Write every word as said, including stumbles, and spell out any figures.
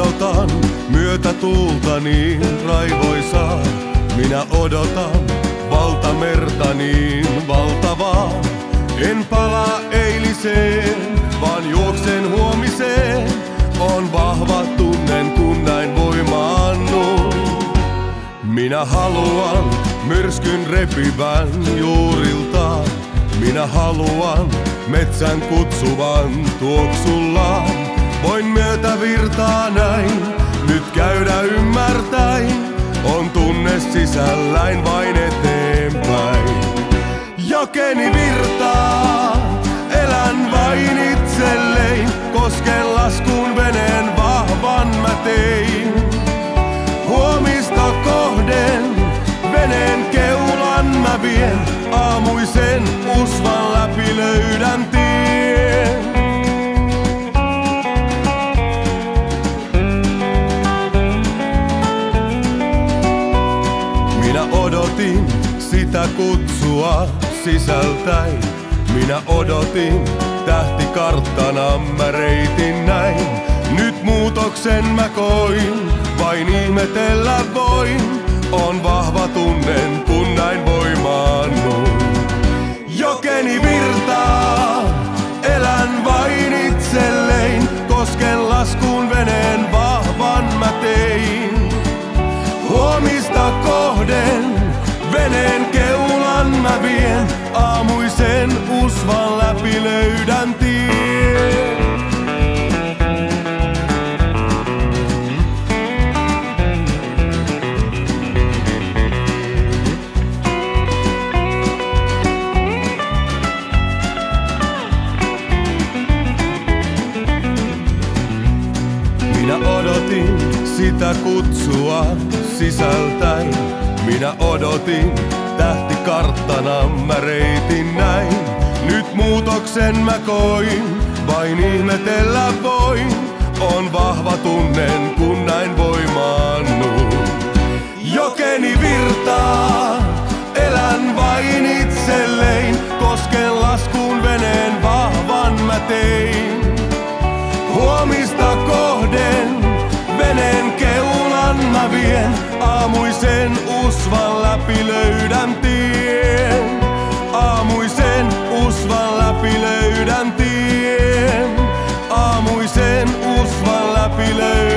odotan myötätuulta niin raivoisaa. Minä odotan valtamerta niin valtavaa. En palaa eiliseen, vaan juoksen huomiseen. On vahva tunnen, kun näin voimaannun. Minä haluan myrskyn repivän juuriltaan. Minä haluan metsän kutsuvan tuoksullaan. Voin myötävirtaa näin, nyt käydä ymmärtäin. On tunne sisälläin vain eteenpäin. Jokeni virtaa, elän vain itsellein. Kosken laskuun veneen vahvan mä tein. Huomista kohden veneen keulan mä vien. Aamuisen usvan läpi löydän tien. Minä odotin sitä kutsua sisältäin. Minä odotin tähtikarttana mä reitin näin. Nyt muutoksen mä koin, vain ihmetellä voin. On vahva tunnen, kun näin voimaannun. Jokeni virtaa, elän vain itsellein. Kosken laskuun veneen vahvan mä tein. Huomista kohden veneen keulan mä vien. Aamuisen usvan läpi löydän tien. Minä odotin sitä kutsua sisältäin. Minä odotin tähtikarttana mä reitin näin. Nyt muutoksen mä koin, vain ihmetellä voin. On vahva tunnen, kun näin voimaannun. Jokeni virtaa, elän vain itsellein. Kosken laskuun veneen vahvan mä tein. Huomista kohden veneen keulan mä vien. Aamuisen usvan läpi löydän tien. Aamuisen usvan läpi löydän tien. Aamuisen usvan läpi löydän.